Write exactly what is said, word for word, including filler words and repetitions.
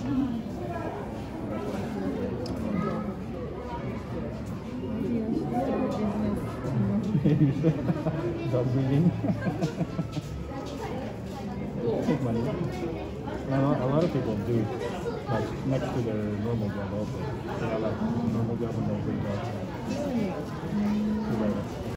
Job reading. Take money. A lot, a lot of people do, like next to their normal job also. They have like normal job and then free job.